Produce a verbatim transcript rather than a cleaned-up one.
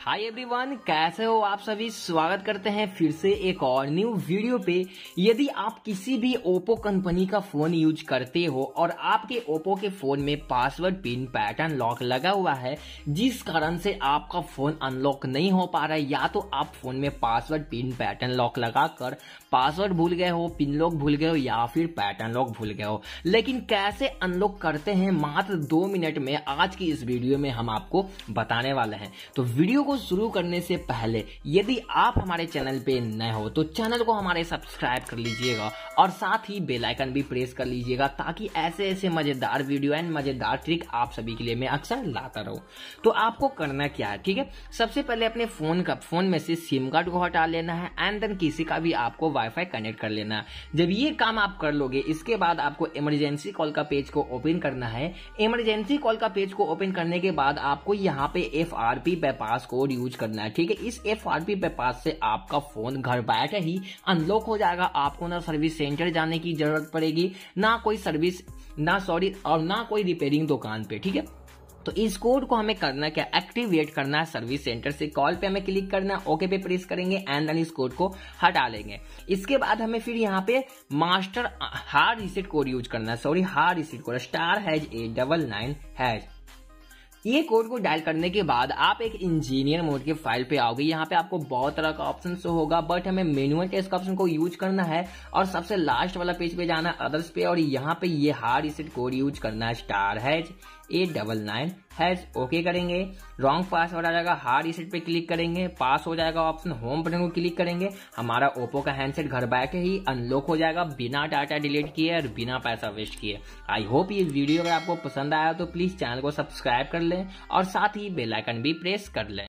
Hi everyone, कैसे हो आप सभी। स्वागत करते हैं फिर से एक और न्यू वीडियो पे। यदि आप किसी भी ओप्पो कंपनी का फोन यूज करते हो और आपके ओप्पो के फोन में पासवर्ड पिन पैटर्न लॉक लगा हुआ है, जिस कारण से आपका फोन अनलॉक नहीं हो पा रहा है, या तो आप फोन में पासवर्ड पिन पैटर्न लॉक लगाकर पासवर्ड भूल गए हो, पिन लॉक भूल गए हो, या फिर पैटर्न लॉक भूल गए हो, लेकिन कैसे अनलॉक करते हैं मात्र दो मिनट में आज की इस वीडियो में हम आपको बताने वाले हैं। तो वीडियो को शुरू करने से पहले यदि आप हमारे चैनल पे नए हो तो चैनल को हमारे सब्सक्राइब कर लीजिएगा और साथ ही बेल आइकन भी प्रेस कर लीजिएगा, ताकि ऐसे ऐसे मजेदार वीडियो एंड मजेदार ट्रिक आप सभी के लिए मैं अक्सर लाता रहूं। तो आपको करना क्या है, ठीक है, सबसे पहले अपने फोन का फोन में से सिम कार्ड को हटा लेना है एंड देन किसी का भी आपको वाईफाई कनेक्ट कर लेना है। जब ये काम आप कर लोगे, इसके बाद आपको इमरजेंसी कॉल का पेज को ओपन करना है। इमरजेंसी कॉल का पेज को ओपन करने के बाद आपको यहाँ पे F R P bypass code use करना है, ठीक है। इस एफ आर पी बाईपास से आपका फोन घर बैठे ही अनलॉक हो जाएगा। आपको ना सर्विस सेंटर जाने की जरूरत पड़ेगी, ना कोई सर्विस ना सॉरी और ना कोई रिपेयरिंग दुकान पे, ठीक है। तो इस कोड को हमें करना क्या, एक्टिवेट करना है। सर्विस सेंटर से कॉल पे हमें क्लिक करना है, ओके पे प्रेस करेंगे एंड देन इस कोड को हटा लेंगे। इसके बाद हमें फिर यहाँ पे master hard reset code use करना है, sorry hard reset code star hash eight double nine hash. ये कोड को डायल करने के बाद आप एक इंजीनियर मोड के फाइल पे आओगे। यहाँ पे आपको बहुत तरह का ऑप्शन शो होगा, बट हमें मैनुअल टेस्ट का ऑप्शन को यूज करना है और सबसे लास्ट वाला पेज पे जाना है, अदर्स पे, और यहाँ पे ये हार्ड रीसेट कोड यूज करना है, star hash eight double nine hash. Okay करेंगे, रॉन्ग पासवर्ड आ जाएगा, हार्ड रीसेट पे क्लिक करेंगे, पास हो जाएगा ऑप्शन, होम बटन को क्लिक करेंगे, हमारा ओप्पो का हैंडसेट घर बैठे ही अनलॉक हो जाएगा, बिना डाटा डिलीट किए और बिना पैसा वेस्ट किए। आई होप ये वीडियो अगर आपको पसंद आया तो प्लीज चैनल को सब्सक्राइब कर लें और साथ ही बेल आइकन भी प्रेस कर लें।